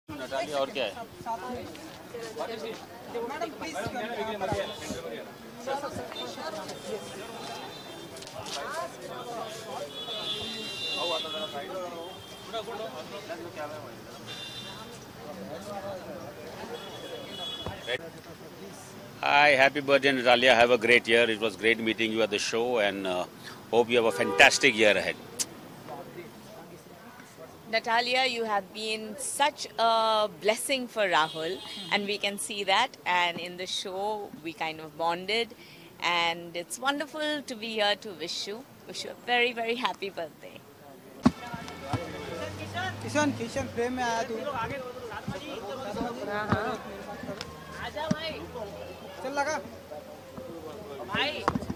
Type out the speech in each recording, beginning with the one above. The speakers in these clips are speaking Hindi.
नटालिया और क्या है? Hi, happy birthday Natalia. Have a great year. It was great meeting you at the show and hope you have a fantastic year ahead. Natalia, you have been such a blessing for Rahul, and we can see that. And in the show, we kind of bonded, and it's wonderful to be here to wish you a very, very happy birthday. Kishan Kishan frame में आया तू आजा भाई चल लगा भाई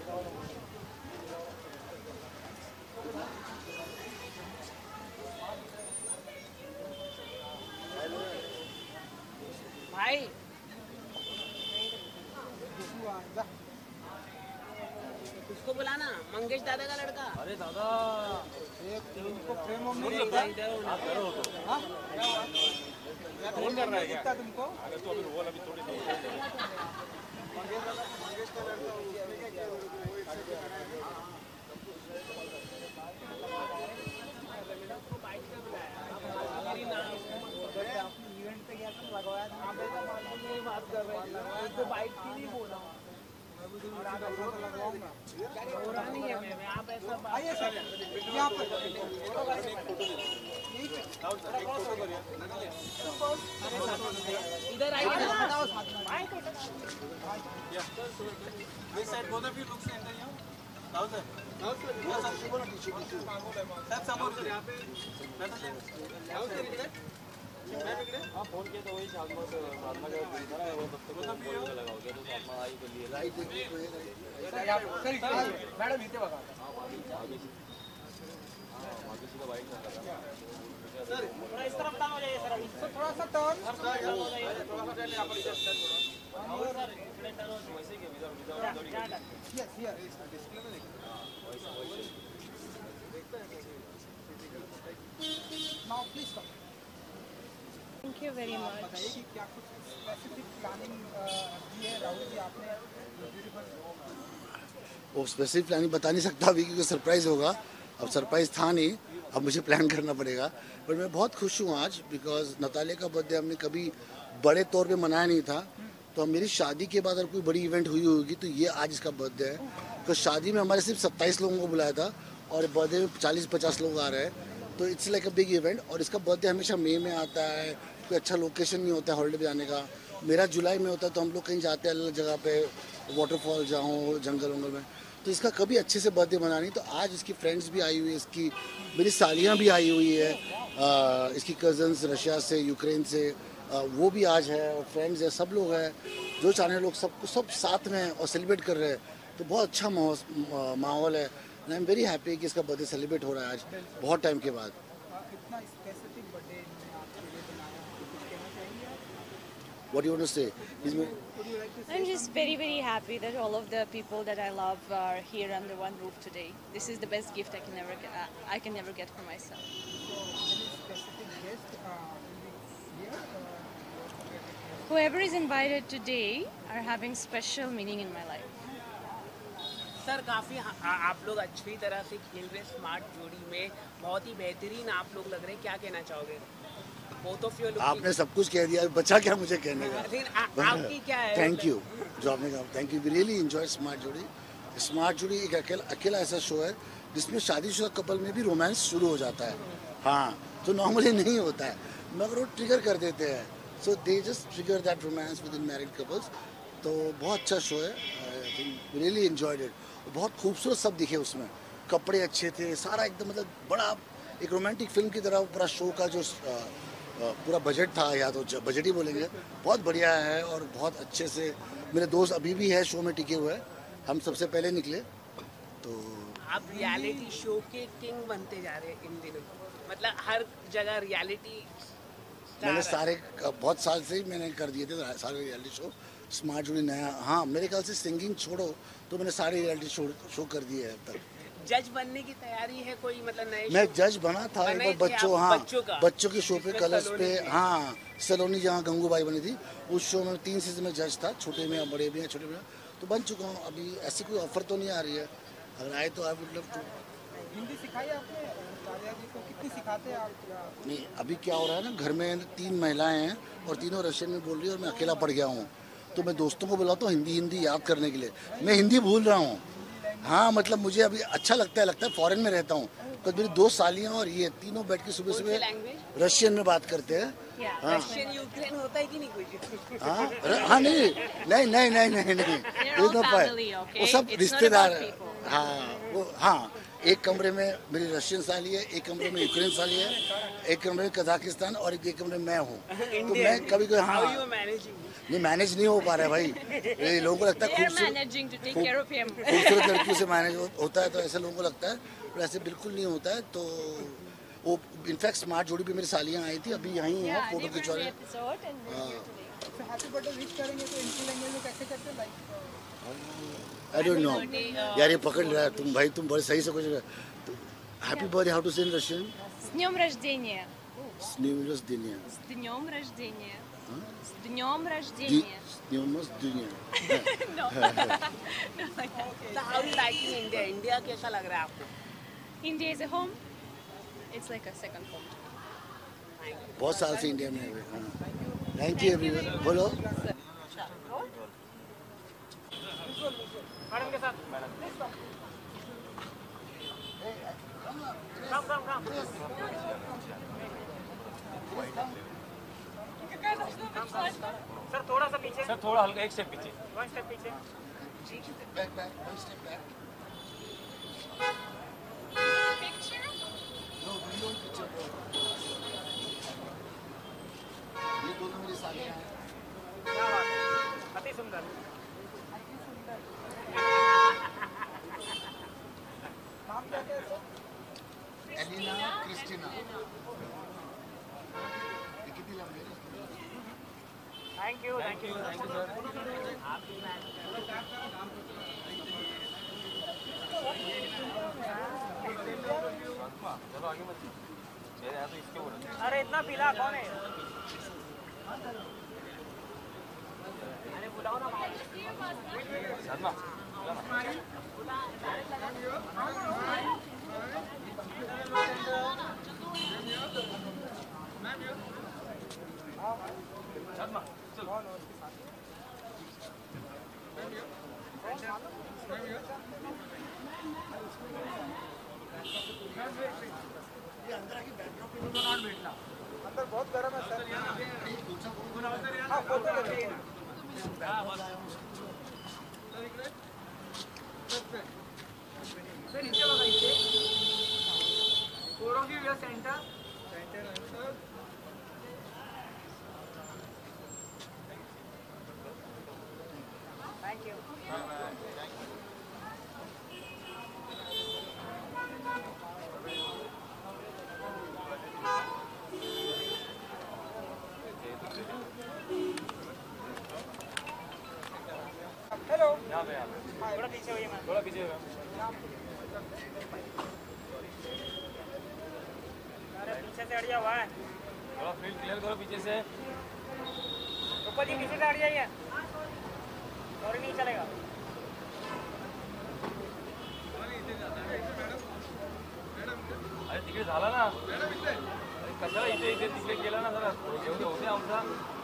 भाई उसको बुलाना मंगेश दादा का लड़का। अरे दादा एक इनको फ्रेम में नहीं लगता आप करो तो हां फोन कर रहा है क्या तुमको? अरे तो अभी रोल अभी थोड़ी देर मंगेश का लड़का उसने क्या किया इवेंट पे गया था लगवाया था बात कर रहे थे तो बाइक की नहीं बोला आइए सर यहाँ पर इधर आइए फोन किया तो वही साधना का वो तब तक लगा हो गया तो साधना आई के लिए राइट मैडम इथे बघा आगे सीधा बाइक चला रहा सर थोड़ा इस तरफ टर्न हो जाइए सर इसको थोड़ा सा टर्न थोड़ा सा यहाँ पर इधर टर्न थोड़ा सर इकडे टर्न हो वैसे के विदाउट यस यस डिस्प्ले में देखो now please stop Thank you very much. बताइए कि क्या कुछ स्पेसिफिक प्लानिंग की है राहुल जी आपने वो स्पेसिफिक प्लानिंग बता नहीं सकता अभी क्योंकि सरप्राइज़ होगा। अब सरप्राइज़ था नहीं, अब मुझे प्लान करना पड़ेगा। पर मैं बहुत खुश हूँ आज बिकॉज नतालिया का बर्थडे हमने कभी बड़े तौर पे मनाया नहीं था। तो मेरी शादी के बाद अगर कोई बड़ी इवेंट हुई होगी तो ये आज इसका बर्थडे है। तो शादी में हमारे सिर्फ 27 लोगों को बुलाया था और बर्थडे में 40-50 लोग आ रहे हैं। तो it's like a big event और इसका बर्थडे हमेशा मई में आता है। कोई अच्छा लोकेशन नहीं होता है हॉलीडे पे जाने का। मेरा जुलाई में होता है तो हम लोग कहीं जाते हैं अलग जगह पे वाटरफॉल जाऊँ जंगल वंगल में। तो इसका कभी अच्छे से बर्थडे मना नहीं। तो आज इसकी फ्रेंड्स भी आई हुई है, इसकी मेरी सालियाँ भी आई हुई है, इसकी कज़न्स रशिया से यूक्रेन से वो भी आज है और फ्रेंड्स है, सब लोग हैं जो चाहने लोग सब साथ में और सेलिब्रेट कर रहे हैं। तो बहुत अच्छा माहौल है। आई एम वेरी हैप्पी कि इसका बर्थडे सेलिब्रेट हो रहा है आज बहुत टाइम के बाद। इतना स्पेसिफिक बर्थडे आपके लिए बनाया कुछ कहना चाहेंगे आप? What do you want to say? I'm just very, very happy that all of the people that I love are here under one roof today. This is the best gift I can never get for myself. So, any specific guest will be here? Whoever is invited today are having special meaning in my life. Sir काफ़ी आप लोग अच्छी तरह से खेल रहे स्मार्ट जोड़ी में बहुत ही बेहतरीन आप लोग लग रहे हैं। क्या कहना चाहोगे? आपने सब कुछ कह दिया, बचा क्या मुझे कहने का? आपकी क्या है? थैंक यू जो आपने कहा। Thank you. We really enjoy smart जोड़ी। स्मार्ट जोड़ी एक अकेला ऐसा शो है जिसमें शादीशुदा कपल में भी रोमांस शुरू हो जाता है। हाँ, तो नॉर्मली नहीं होता है मगर वो ट्रिगर कर देते हैं। So they just trigger that romance within married couples. तो बहुत अच्छा शो है। I really enjoyed it. बहुत खूबसूरत सब दिखे उसमें, कपड़े अच्छे थे, सारा एकदम मतलब बड़ा एक रोमांटिक फिल्म की तरह पूरा शो का जो पूरा बजट था, या तो बजट ही बोलेंगे, बहुत बढ़िया है। और बहुत अच्छे से मेरे दोस्त अभी भी है शो में टिके हुए हैं। हम सबसे पहले निकले। तो आप रियलिटी शो के किंग बनते जा रहे हैं इन दिनों। मतलब हर जगह रियलिटी मैंने सारे बहुत साल से ही मैंने कर दिए थे सारे रियलिटी शो। स्मार्ट जोड़ी नया, हाँ मेरे ख्याल से सिंगिंग छोड़ो तो मैंने सारे रियलिटी शो कर दिए हैं अब तक। जज बनने की तैयारी है कोई, मतलब नए मैं जज बना था एक बने बार थे बच्चों, आप, हाँ बच्चों का? बच्चों के शो पे उसमें कलर्स सलोनी पे, थी। हाँ सलोनी जहाँ गंगूबाई बनी थी, उस शो में 3 सीजन में जज था, छोटे में या बड़े में या छोटे में, तो बन चुका हूँ। अभी ऐसी कोई ऑफर तो नहीं आ रही है, अगर आए तो I would love to. Hindi सिखाई आपने तालिया जी को, कितनी सिखाते हैं आप? नहीं अभी क्या हो रहा है ना, घर में 3 महिलाएं हैं और तीनों रशियन में बोल रही है और मैं अकेला पड़ गया हूँ, तो मैं दोस्तों को बुलाता हूँ हिंदी याद करने के लिए। मैं हिंदी भूल रहा हूँ, हाँ मतलब मुझे अभी अच्छा लगता है फॉरेन में रहता हूँ, तो मेरी 2 सालियाँ और ये तीनों बैठ के सुबह सुबह लैंग्वेज रशियन में बात करते हैं। हाँ रशियन यूक्रेन होता है कि नहीं कुछ? हाँ नहीं all family, okay? वो सब It's not रिश्तेदार, about people. हाँ एक कमरे में मेरी रशियन साली है, एक कमरे में यूक्रेन साली है, एक कमरे में कजाकिस्तान और एक कमरे में मैं हूँ। तो मैं कभी How you हाँ managing? नहीं मैनेज नहीं हो पा रहा है भाई, ये लोगों को लगता है They are खूबसूरत managing to take care of him. खूबसूरत लड़कियों से मैनेज होता है, तो ऐसे लोगों को लगता है, पर ऐसे बिल्कुल नहीं होता है। तो वो इनफैक्ट स्मार्ट जोड़ी भी मेरी सालियाँ आई थी, अभी यहीं हैं Yeah, फोटो they were खिंचवा in रहे the episode and they're here today. Happy birthday wish करेंगे तो इनकी लैंग्वेज में कैसे करते हैं? लाइक आई डोंट नो यार, ये पकड़ रहा है तुम भाई, तुम बड़े सही से कुछ happy birthday, how to say in Russian? С днем рождения! Snimus Dinia. С днем рождения! С днем рождения! Snimus Dinia. No. No, like that. So how you liking India? India कैसा लग रहा है आपको? India is a home. It's like a second home. बहुत साल से इंडिया में है। Thank you everyone. बोलो मैडम के साथ सर थोड़ा सा पीछे, सर थोड़ा हल्का एक स्टेप पीछे। 1 स्टेप पीछे। Back one step back. No video picture. ये दोनों मेरी सालियाँ हैं। क्या बात है, अति सुंदर। नाम क्या है सर? Elina Christina. ये कितनी लंबी है? Thank you sir. चलो आगे मत चेहरे यहाँ तो इसके बोलो। अरे इतना पीला कौन है? अरे बुलाओ ना भाई। सदमा सदमा चल। अंदर बहुत गर्म है सर। हाँ फोटो लेते हैं। सर नीचे बघा इथे four of you your centre thank you. Hello यहाँ पे थोड़ा पीछे होइए मैम। थोड़ा पीछे हो। अरे पीछे से अड़िया हुआ है। थोड़ा फील्ड क्लियर करो पीछे से। ऊपर जी पीछे से अड़िया ही है और नहीं चलेगा। अरे तिकडे झाला ना, अरे कशाला इथे इथे तिकडे गेला ना, जरा एवढे होते आमचा।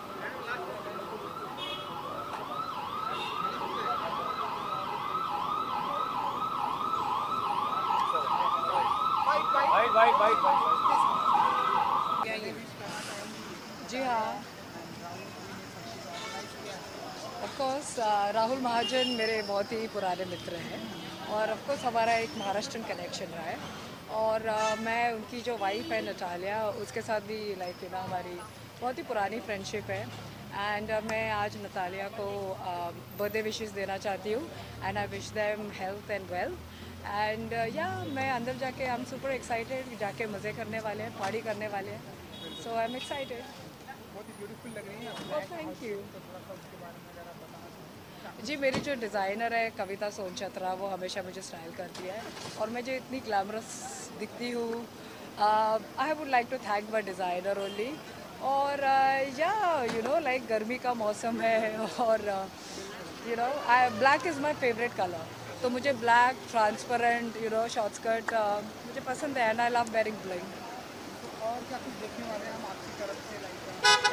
White white white white. जी हाँ, ऑफकोर्स राहुल महाजन मेरे बहुत ही पुराने मित्र हैं और ऑफकोर्स हमारा एक महाराष्ट्रन कनेक्शन रहा है और मैं उनकी जो वाइफ है नटालिया, उसके साथ भी लाइक ना हमारी बहुत ही पुरानी फ्रेंडशिप है एंड मैं आज नटालिया को बर्थडे विशेस देना चाहती हूँ and I wish them health and wealth and या मैं अंदर जाके आई एम सुपर एक्साइटेड, जाके मज़े करने वाले हैं, पार्टी करने वाले हैं, सो आई एम एक्साइटेड। बहुत ही ब्यूटीफुल लग रही है। Thank you. जी मेरी जो डिज़ाइनर है कविता सोनचत्रा, वो हमेशा मुझे स्टाइल करती है और मैं जो इतनी ग्लैमरस दिखती हूँ, I would like to thank my designer only. और या यू नो लाइक गर्मी का मौसम है और you know black is my favourite colour, तो मुझे black transparent you know short skirt मुझे पसंद है and I love wearing bling. और क्या कुछ देखने वाले हैं हम आपकी तरफ से लाइक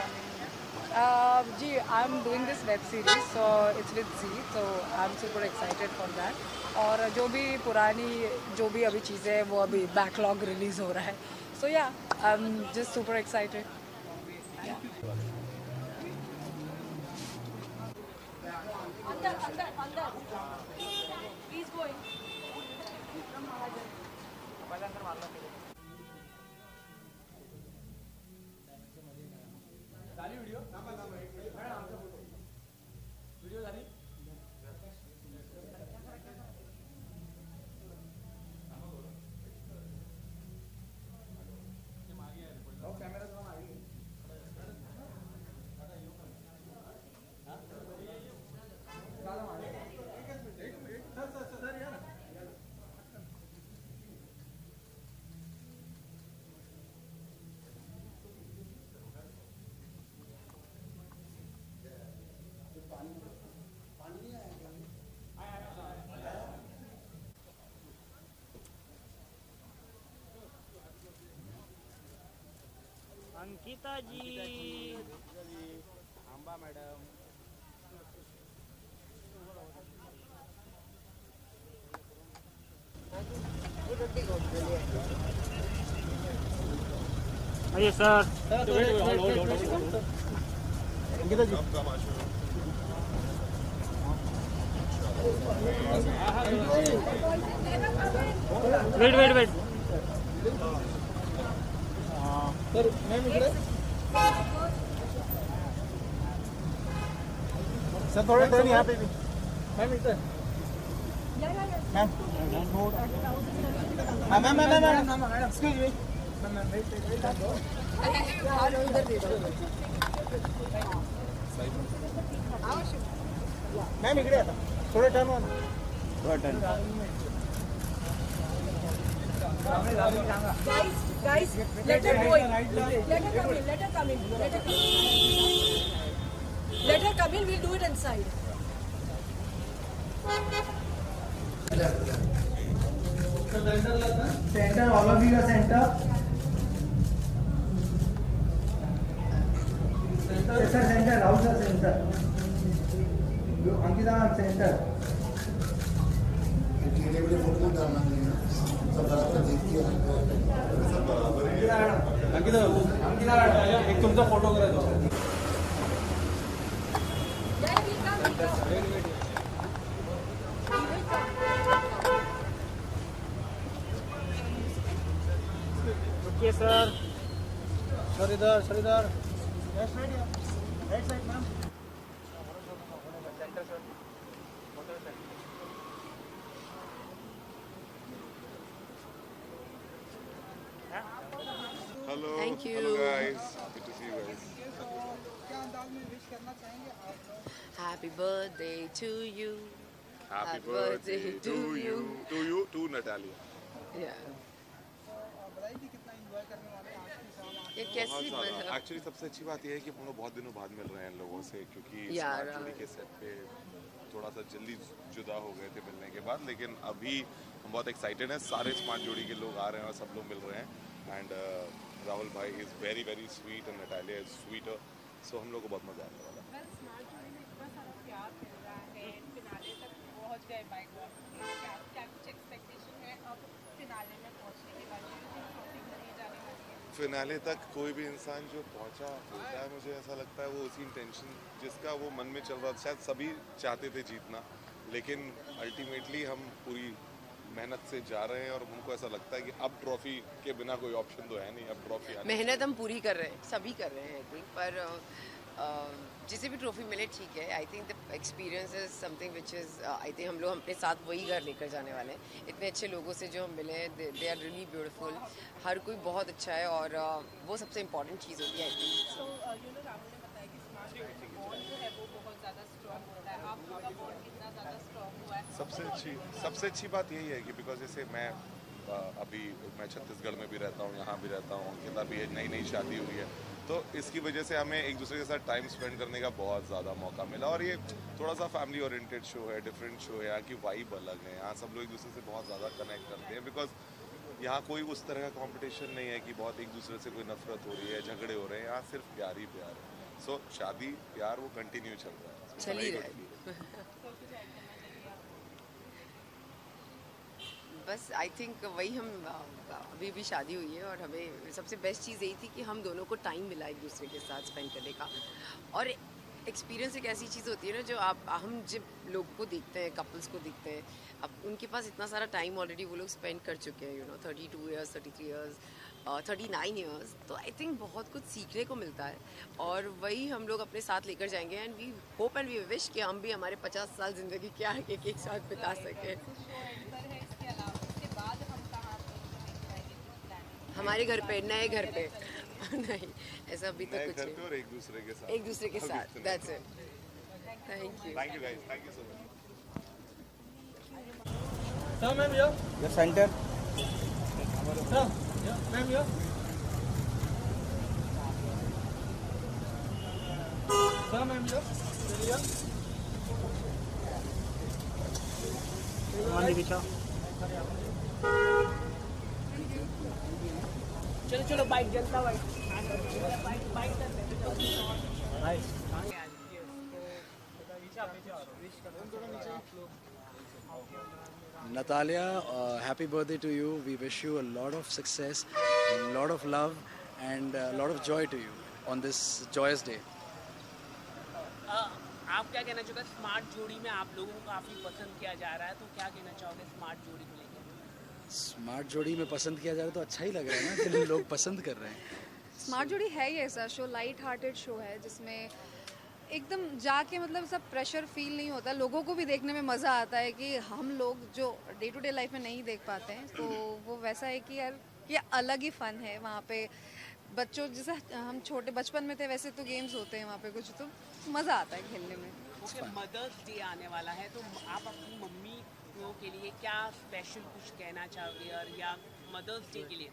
जी I am doing this web series, so it's with Zee, तो I am super excited for that. और जो भी पुरानी जो भी अभी चीज़ें हैं वो अभी बैकलॉग रिलीज़ हो रहा है, so yeah I am just super excited. Ankita ji, आंबा मैडम, अरे sir Ankita ji, wait wait sir ma'am इकडे सर थोड़ा टर्न यहाँ पे भी मैम इधर ma'am ma'am ma'am ma'am excuse me ma'am wait ma'am इकडे आता थोड़ा टर्न वन थोड़ा turn Guys, let her go in. Let her come in. Let her come in. Let her come in. Let her come in. We'll do it inside. Center, all of you are center. Center, center, house are center. Ankita, center. Photo डालना सब रास्ता देखिए। अंकिता एक तुमचा फोटो करायचा ओके सर सर इधर right side ma'am centre sir Hello. Thank you. Hello guys. Good to see you guys. क्या अंदाज में विश करना चाहेंगे आप लोग? Happy birthday to you. Happy birthday to you. To Natalia. Yeah. बताइए कि कितना एंजॉय करने वाले हैं आज की शाम ये कैसी मतलब एक्चुअली सबसे अच्छी बात यह है कि हम लोग बहुत दिनों बाद मिल रहे हैं इन लोगों से, क्योंकि यार, स्मार्ट जोड़ी के सेट पे थोड़ा सा जल्दी जुदा हो गए थे मिलने के बाद, लेकिन अभी हम बहुत एक्साइटेड हैं। सारे स्मार्ट जोड़ी के लोग आ रहे हैं और सब लोग मिल रहे हैं। एंड राहुल भाई is very very sweet and Natalia is sweeter, so हम लोग को बहुत मज़ा आने वाला है। फिनाले तक कोई भी इंसान जो पहुंचा होता है, मुझे ऐसा लगता है वो उसी इंटेंशन जिसका वो मन में चल रहा था, शायद सभी चाहते थे जीतना, लेकिन अल्टीमेटली हम पूरी मेहनत से जा रहे हैं और हमको ऐसा लगता है कि अब ट्रॉफी के बिना कोई ऑप्शन तो है नहीं, अब ट्रॉफी मेहनत हम पूरी कर रहे हैं, सभी कर रहे हैं आई थिंक, पर जिसे भी ट्रॉफी मिले ठीक है। I think the experience is something which is I think हम लोग अपने साथ वही घर लेकर जाने वाले हैं। इतने अच्छे लोगों से जो हम मिले हैं, दे आर रियली ब्यूटीफुल, हर कोई बहुत अच्छा है और वो सबसे इम्पोर्टेंट चीज़ होती है आई थिंक। सबसे अच्छी बात यही है कि बिकॉज जैसे अभी मैं छत्तीसगढ़ में भी रहता हूँ, यहाँ भी रहता हूँ, उनके भी नई नई शादी हुई है, तो इसकी वजह से हमें एक दूसरे के साथ टाइम स्पेंड करने का बहुत ज़्यादा मौका मिला। और ये थोड़ा सा फैमिली ओरिएंटेड शो है, डिफरेंट शो है, यहाँ की वाइब अलग है, यहाँ सब लोग एक दूसरे से बहुत ज़्यादा कनेक्ट करते हैं बिकॉज यहाँ कोई उस तरह का कंपटीशन नहीं है कि बहुत एक दूसरे से कोई नफरत हो रही है, झगड़े हो रहे हैं, यहाँ सिर्फ प्यार ही प्यार है। सो शादी प्यार वो कंटिन्यू चल रहा है, चल ही रहा है। बस आई थिंक वही हम अभी भी शादी हुई है और हमें सबसे बेस्ट चीज़ यही थी कि हम दोनों को टाइम मिला एक दूसरे के साथ स्पेंड करने का। और एक्सपीरियंस एक ऐसी चीज़ होती है ना जो हम जब लोग को देखते हैं, कपल्स को देखते हैं, अब उनके पास इतना सारा टाइम ऑलरेडी वो लोग स्पेंड कर चुके हैं, 32 ईयर्स, 33 ईयर्स, 39 ईयर्स, तो आई थिंक बहुत कुछ सीखने को मिलता है और वही हम लोग अपने साथ लेकर जाएंगे। And we hope and we wish कि हम भी हमारे 50 साल ज़िंदगी क्या है एक साथ बिता सकें। हमारे घर पे, नए घर पे नहीं, ऐसा अभी तो कुछ नहीं, और एक दूसरे के साथ that's it. Thank you guys, thank you so much. Sir, ma'am, here. The center. Sir, yeah, ma'am, here. Sir, ma'am, here. Here. Mandi Bicha. चलो चलो बाइक जनता bike Natalia, happy birthday to you. We wish you a lot of success, a lot of love, and a lot of joy to you on this joyous day. आप क्या कहना चाहोगे? स्मार्ट जोड़ी में आप लोगों को काफ़ी पसंद किया जा रहा है, तो क्या कहना चाहोगे स्मार्ट जोड़ी को लेकर? स्मार्ट जोड़ी में पसंद किया जा रहा है तो अच्छा ही लग रहा है ना, कि लोग पसंद कर रहे हैं। स्मार्ट जोड़ी है ही ऐसा शो, लाइट हार्टेड शो है जिसमें एकदम जाके मतलब सब प्रेशर फील नहीं होता, लोगों को भी देखने में मज़ा आता है कि हम लोग जो डे टू डे लाइफ में नहीं देख पाते हैं, तो वो वैसा है कि यार ये अलग ही फ़न है। वहाँ पे बच्चों जैसा हम छोटे बचपन में थे वैसे तो गेम्स होते हैं वहाँ पे कुछ, तो मज़ा आता है खेलने में। मदर्स डे आने वाला है, तो आप अपनी मम्मी के लिए क्या स्पेशल कुछ कहना चाहोगे और या मदर्स डे के लिए?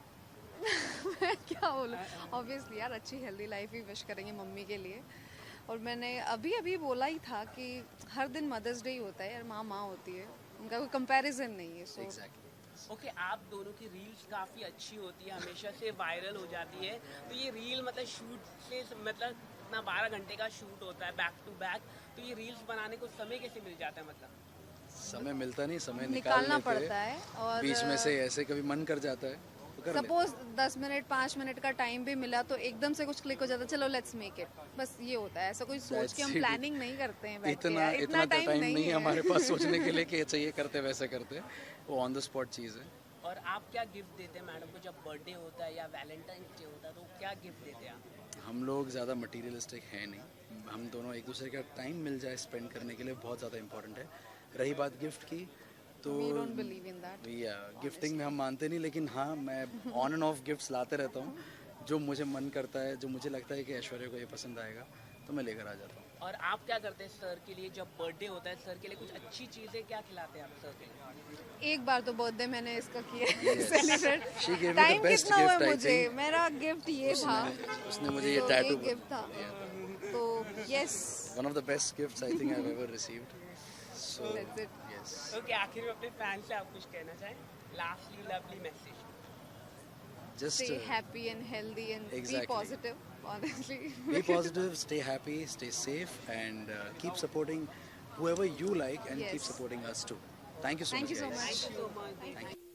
मैं क्या बोलूँ, ऑब्वियसली यार अच्छी हेल्दी लाइफ ही विश करेंगे मम्मी के लिए। और मैंने अभी बोला ही था कि हर दिन मदर्स डे ही होता है यार, माँ होती है, उनका कोई कंपैरिजन नहीं है। सो ओके, आप दोनों की रील्स काफ़ी अच्छी होती है, हमेशा से वायरल हो जाती है, तो ये रील मतलब शूट से मतलब इतना 12 घंटे का शूट होता है बैक टू बैक, तो ये रील्स बनाने को समय कैसे मिल जाता है? मतलब समय मिलता नहीं, समय निकालना पड़ता है और बीच में से ऐसे कभी मन कर जाता है तो सपोज 10 मिनट 5 मिनट का टाइम भी मिला तो एकदम से कुछ क्लिक हो जाता है, चलो लेट्स मेक इट, बस ये होता है। ऐसा कोई सोच के हम प्लानिंग नहीं करते हैं, इतना टाइम नहीं है हमारे पास सोचने के लिए कि चाहिए करते वैसे करते, वो ऑन द स्पॉट चीज़ है। और आप क्या गिफ्ट देते हैं मैडम को जब बर्थडे होता है या वैलेंटाइंस डे होता है, तो क्या गिफ्ट देते हैं आप? हम लोग ज़्यादा मटीरियलिस्टिक है नहीं, हम दोनों एक दूसरे का टाइम मिल जाए स्पेंड करने के लिए बहुत ज़्यादा इंपॉर्टेंट है। रही बात गिफ्ट की, तो गिफ्टिंग में हम मानते नहीं, लेकिन हाँ मैं ऑन एंड ऑफ गिफ्ट्स लाते रहता हूँ, जो मुझे मन करता है, जो मुझे लगता है कि ऐश्वर्या को ये पसंद आएगा तो मैं लेकर आ जाता हूँ। और आप क्या करते हैं सर के लिए जब बर्थडे होता है? सर के लिए कुछ अच्छी चीज़ें क्या खिलाते हैं आप सर के लिए? एक बार तो बर्थडे मैंने इसका किया सेलिब्रेट, टाइम कितना हुआ मुझे, मेरा गिफ्ट ये था, उसने मुझे ये टैटू गिफ्ट था, तो yes, one of the best gifts I think I have ever received. So that's it. Okay, आखिर में अपने फैंस से आप कुछ कहना चाहें? Lastly lovely message. Just stay happy and healthy and exactly. be positive, honestly. Be positive, stay happy, stay safe, and keep supporting whoever you like, and keep supporting us too. Thank you so much, guys. Thank you so much. Thank you.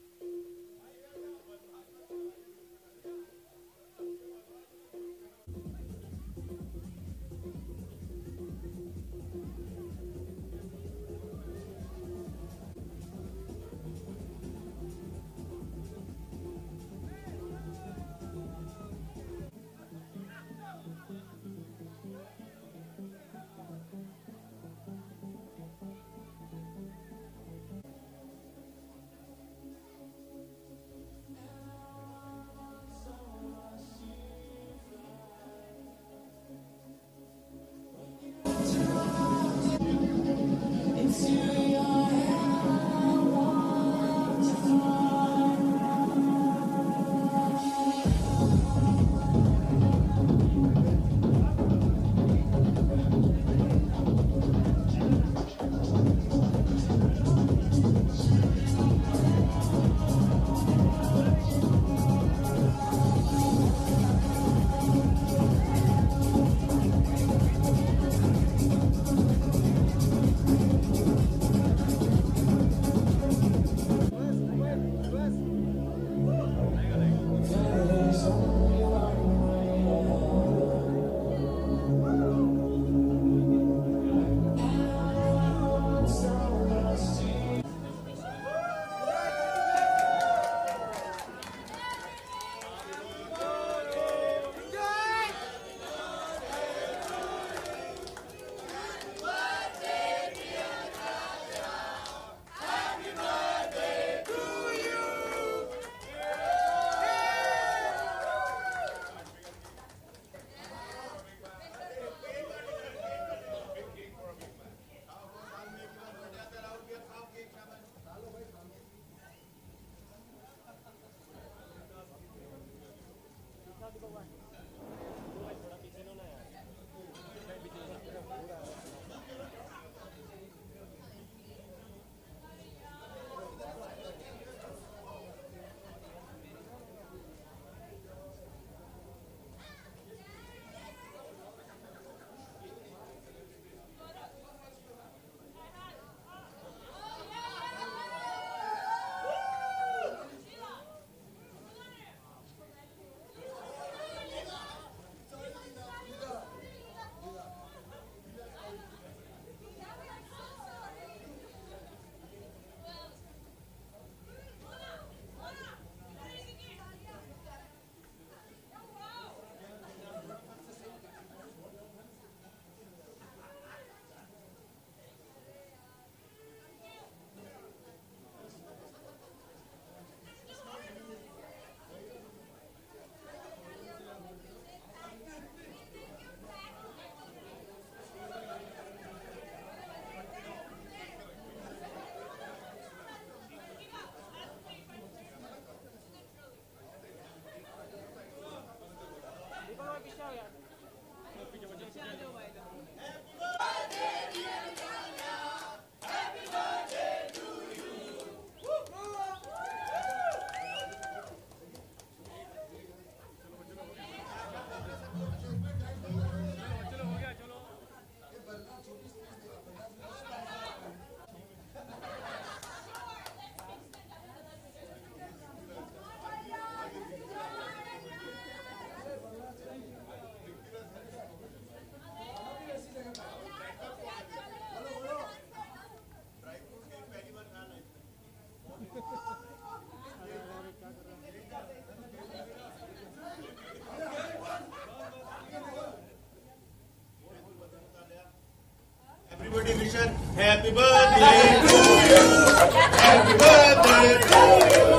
Birthday wisher, happy birthday to you, happy birthday to you.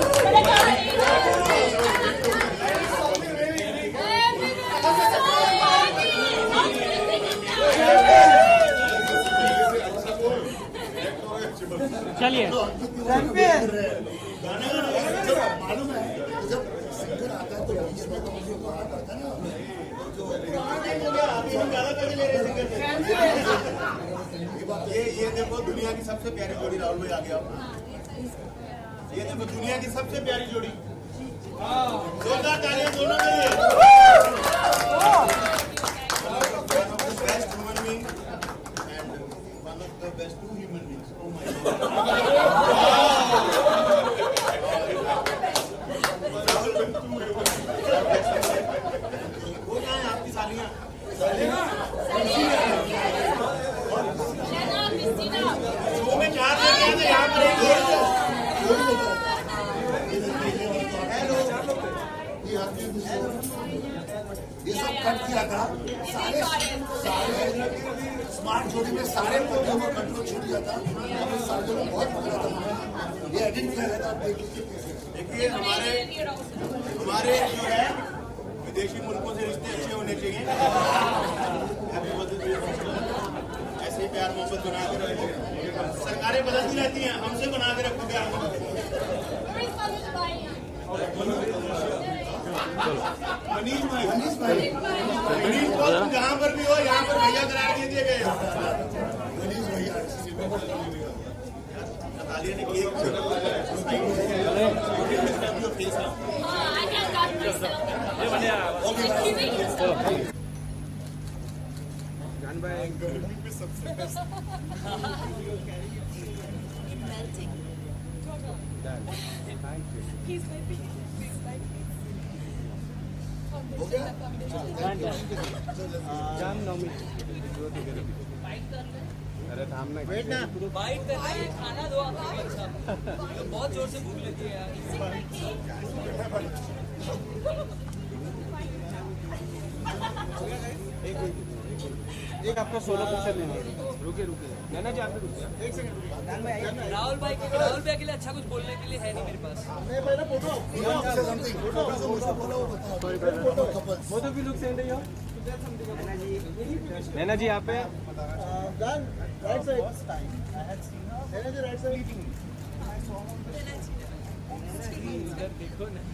चलिए मालूम है जब सिंगर आता है तो बीच में तो मुझे गाना पड़ता है ना। ये देखो दुनिया की सबसे प्यारी जोड़ी, राहुल भाई आ गया। ये देखो दुनिया की सबसे प्यारी जोड़ी, जोरदार तालियां दोनों के लिए। Best human being and one of the best two human beings. Oh my god, आपकी सालियां में चार लेके आते यहाँ पर एक ये सब कट किया था, सारे स्मार्ट जोड़ी में सारे पौधों को कंट्रोल छूट गया था। सारे को बहुत पकड़ा था, ये एडिट किया गया था। देखिए हमारे जो है विदेशी मुल्कों से रिश्ते अच्छे होने चाहिए। ऐसे ही प्यार मोहब्बत बना के रखो। सरकारें बदलती रहती हैं, हमसे बना के रखो प्यार मोहब्बत। मनीष भाई तुम जहाँ पर भी हो, यहाँ पर भैया करार दे दिए गए। मनीष भैया नतालिया ने किए गर्मी में सबसे बेस्ट अरे थाम ना, वेट ना, बाइट करके खाना दो आपको। बहुत जोर से भूख लगी है यार। एक आपका 16 पिक्चर लेना। रुके नैना जी, आप रुकिए एक सेकंड। राहुल भाई के लिए अच्छा कुछ बोलने के लिए है नहीं मेरे पास। नैना जी यहाँ पे right side, Naina ji right side. इधर देखो ना,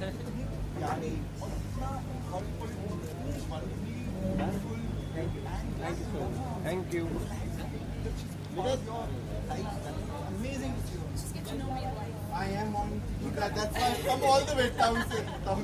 Thank you. Because your life is amazing to see. Just get to know me a lot. I am on that. That's why I come all the way down to town.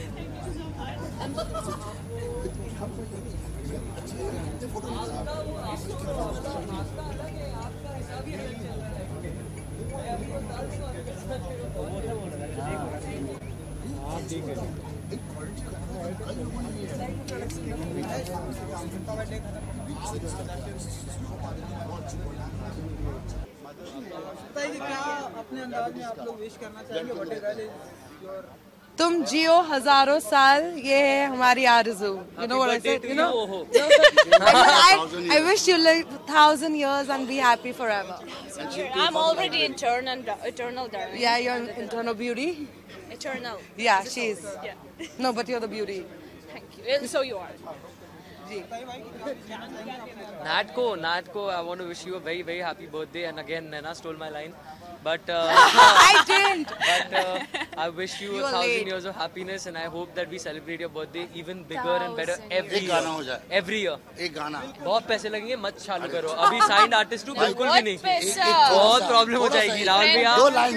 अपने अंदाज में आप लोग विश करना चाहेंगे? तुम जियो हजारों साल, ये है हमारी आरज़ू। You know what I said? You know? I wish you live 1,000 years and be happy forever. I'm already eternal, darling. Yeah, you're an eternal beauty. Eternal. Yeah, she is. Yeah. No, but you're the beauty. Thank you. And so you are. Natko, I want to wish you a very, very happy birthday. And again, Naina stole my line. But I didn't. But I wish you 1,000 years of happiness, and I hope that we celebrate your birthday even bigger and better every year. गाना हो जाए. Every year. एक गाना. बहुत पैसे लगेंगे, मत चालू करो. अभी signed artist हूँ, बिल्कुल भी नहीं. बहुत प्रॉब्लम हो जाएगी. राहुल भैया. दो लाइन.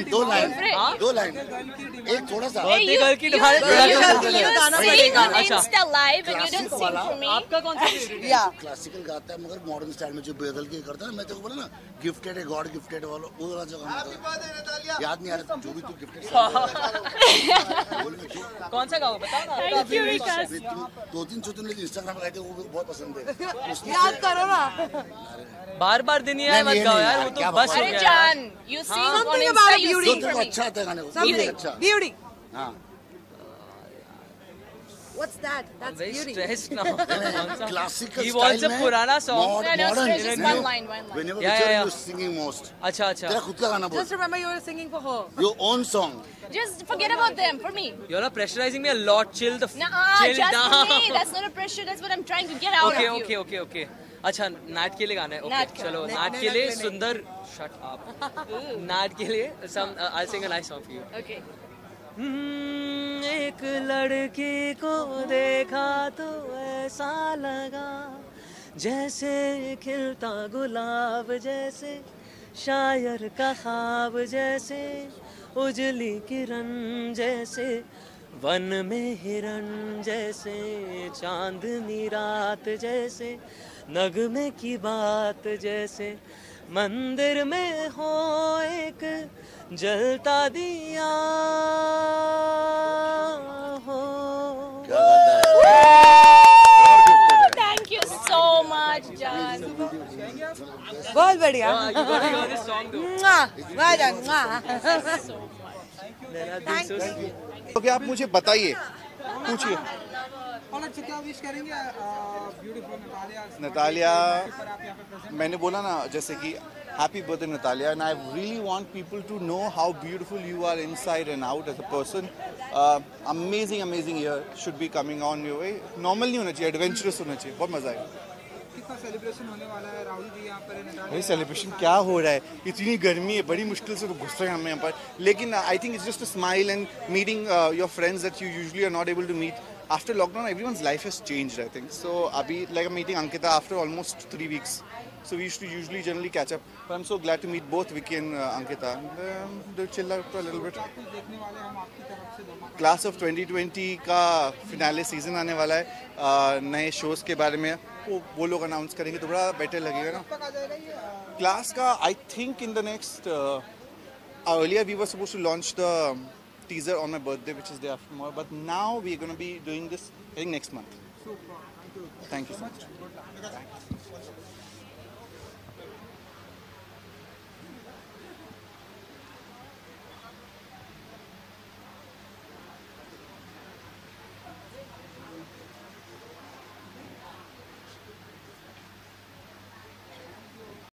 एक थोड़ा सा. बर्थडे गर्ल की तुम्हारे Insta live and you didn't sing for me. आपका कौन सा? क्लासिकल गाता है मगर मॉडर्न स्टाइल में जो बदल के करता है ना, मैं तो बोला ना गिफ्टेड है, गॉड गिफ्टेड वाला वो वाला जगह याद नहीं आ रहा जो भी तू गिफ्टेड कौन सा गाओ बताओ ना। 2-3 इंस्टाग्राम लगाए थे, वो बहुत पसंद है। याद करो ना। बार दिन ये मत गाओ यार, वो तो बस हो गया। John, you sing on Insta, you sing for me. अच्छा आता है गाने को, Beauty. हाँ What's that? That's very beauty. stressed now. Classical He wants style a में Purana song. modern. just one line. Whenever Yeah, whichever yeah, you're singing most. अच्छा अच्छा. तेरा खुद का गाना बोल. Just remember you were singing for her. Your own song. Just forget about them for me. You're not pressurizing me a lot. Chill the chill Just down. for me. That's not a pressure. That's what I'm trying to get out Okay, of you. okay. अच्छा नाट के लिए गाना है. Okay, नाट का. चलो नाट के लिए सुंदर. Shut up. नाट के लिए I'll sing a nice song for you. Okay. एक लड़की को देखा तो ऐसा लगा जैसे खिलता गुलाब, जैसे शायर का ख्वाब, जैसे उजली किरण, जैसे वन में हिरण, जैसे चांदनी रात, जैसे नगमे की बात, जैसे मंदिर में हो एक जलता दिया हो. Thank you so much, John. बहुत बढ़िया. You gotta hear this song though. Well done. Thank you. तो आप मुझे बताइए, पूछिए. और अच्छा क्या विश करेंगे ब्यूटीफुल नतालिया, मैंने बोला ना जैसे कि happy birthday Natalia, and I really want people to know how beautiful you are inside and out as a person. Amazing year should be coming on your way. Normal नहीं होना चाहिए, एडवेंचरस होना चाहिए. बहुत मजा आएगा. कितना सेलिब्रेशन होने वाला है? राहुल जी यहाँ पर है. अरे सेलिब्रेशन क्या हो रहा है, इतनी गर्मी है, बड़ी मुश्किल से तो घुस रहे हैं हम यहाँ पर. लेकिन I think it's just a smile and meeting your friends that you usually are not able to meet. After lockdown, everyone's life has changed, I think. So, abhi, like I'm meeting Ankita after almost 3 weeks. So, we used to usually generally catch up. But I'm so glad to meet both Vicky and Ankita. They'll chill out for a little bit. Class of 2020 का फिनाले सीजन आने वाला है. नए शोज के बारे में वो लोग अनाउंस करेंगे तो बड़ा बेटर लगेगा ना. क्लास का I think in the next earlier we were supposed to launch the teaser on my birthday, which is day after tomorrow, but now we're going to be doing this I think next month. Thank you so much.